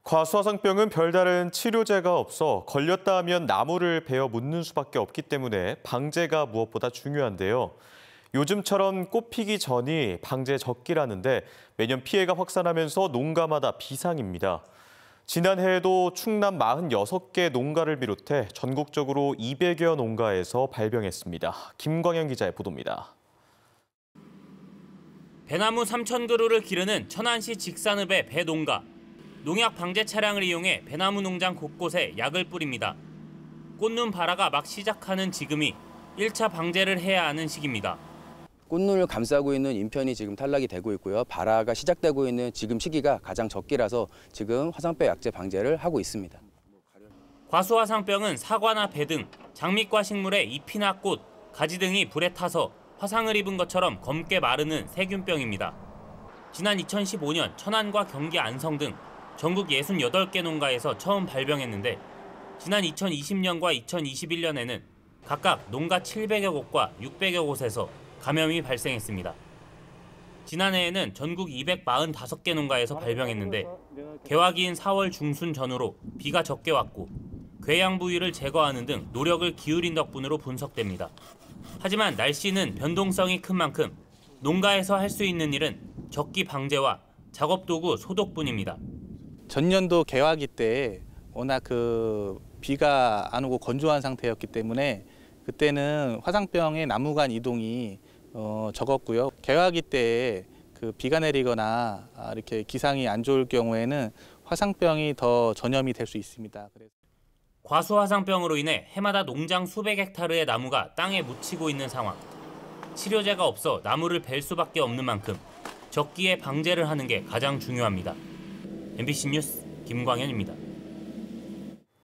과수화상병은 별다른 치료제가 없어 걸렸다 하면 나무를 베어 묻는 수밖에 없기 때문에 방제가 무엇보다 중요한데요. 요즘처럼 꽃 피기 전이 방제 적기라는데 매년 피해가 확산하면서 농가마다 비상입니다. 지난해에도 충남 46개 농가를 비롯해 전국적으로 200여 농가에서 발병했습니다. 김광현 기자의 보도입니다. 배나무 3,000그루를 기르는 천안시 직산읍의 배농가. 농약 방제 차량을 이용해 배나무 농장 곳곳에 약을 뿌립니다. 꽃눈 발화가 막 시작하는 지금이 1차 방제를 해야 하는 시기입니다. 꽃눈을 감싸고 있는 잎편이 지금 탈락이 되고 있고요. 발화가 시작되고 있는 지금 시기가 가장 적기라서 지금 화상병 약제 방제를 하고 있습니다. 과수화상병은 사과나 배 등 장미과 식물의 잎이나 꽃, 가지 등이 불에 타서 화상을 입은 것처럼 검게 마르는 세균병입니다. 지난 2015년 천안과 경기 안성 등 전국 68개 농가에서 처음 발병했는데 지난 2020년과 2021년에는 각각 농가 700여 곳과 600여 곳에서 감염이 발생했습니다. 지난해에는 전국 245개 농가에서 발병했는데 개화기인 4월 중순 전후로 비가 적게 왔고 궤양 부위를 제거하는 등 노력을 기울인 덕분으로 분석됩니다. 하지만 날씨는 변동성이 큰 만큼 농가에서 할 수 있는 일은 적기 방제와 작업도구 소독뿐입니다. 전년도 개화기 때 워낙 비가 안 오고 건조한 상태였기 때문에 그때는 화상병의 나무 간 이동이 적었고요. 개화기 때 비가 내리거나 이렇게 기상이 안 좋을 경우에는 화상병이 더 전염이 될 수 있습니다. 과수화상병으로 인해 해마다 농장 수백 헥타르의 나무가 땅에 묻히고 있는 상황. 치료제가 없어 나무를 벨 수밖에 없는 만큼 적기에 방제를 하는 게 가장 중요합니다. MBC 뉴스 김광현입니다.